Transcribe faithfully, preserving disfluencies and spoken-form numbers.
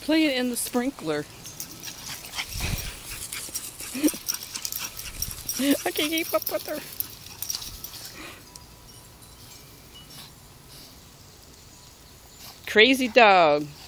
Playing in the sprinkler. I can't keep up with her. Crazy dog.